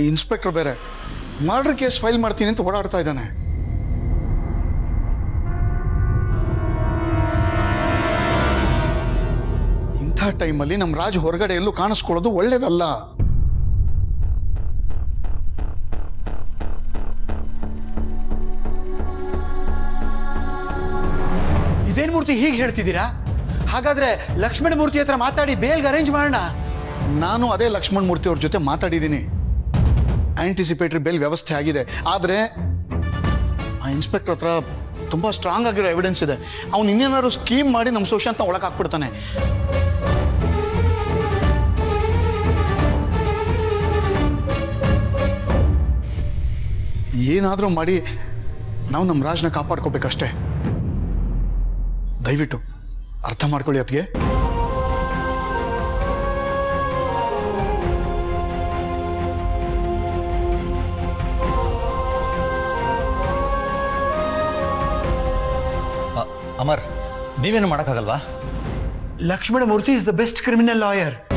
Inspector ಬೇರೆ murder case file ಮಾಡ್ತೀನಿ ಅಂತ ಓಡಾಡ್ತಾ ಇದ್ದಾನೆ. ಇಂಥ ಟೈಮಲ್ಲಿ ನಮ್ಮ ರಾಜ್ ಹೊರಗಡೆ ಎಲ್ಲೂ ಕಾಣಿಸ್ಕೊಳ್ಳೋದು ಒಳ್ಳೇದಲ್ಲ. ಇದೇನ್ ಮೂರ್ತಿ ಹೀಗೆ ಹೇಳ್ತಿದ್ದೀರಾ? ಹಾಗಾದ್ರೆ ಲಕ್ಷ್ಮಣ ಮೂರ್ತಿ ಹತ್ರ ಮಾತಾಡಿ ಬೇಲ್ಗೆ ಅರೇಂಜ್ ಮಾಡೋಣ. ನಾನು ಅದೇ ಲಕ್ಷ್ಮಣ ಮೂರ್ತಿ ಅವ್ರ ಜೊತೆ ಮಾತಾಡಿದ್ದೀನಿ. ಆಂಟಿಸಿಪೇಟರಿ ಬೇಲ್ ವ್ಯವಸ್ಥೆ ಆಗಿದೆ. ಆದರೆ ಆ ಇನ್ಸ್ಪೆಕ್ಟರ್ ಹತ್ರ ತುಂಬ ಸ್ಟ್ರಾಂಗ್ ಆಗಿರೋ ಎವಿಡೆನ್ಸ್ ಇದೆ. ಅವ್ನು ಇನ್ನೇನಾದ್ರು ಸ್ಕೀಮ್ ಮಾಡಿ ನಮ್ಮ ಸುಶಾಂತ ಒಳಗೆ ಹಾಕ್ಬಿಡ್ತಾನೆ. ಏನಾದರೂ ಮಾಡಿ ನಾವು ನಮ್ಮ ರಾಜ್ನ ಕಾಪಾಡ್ಕೋಬೇಕಷ್ಟೇ. ದಯವಿಟ್ಟು ಅರ್ಥ ಮಾಡ್ಕೊಳ್ಳಿ ಅದಕ್ಕೆ. ಅಮರ್, ನೀವೇನು ಮಾಡೋಕ್ಕಾಗಲ್ವಾ? Lakshmana Murthy is the best criminal lawyer.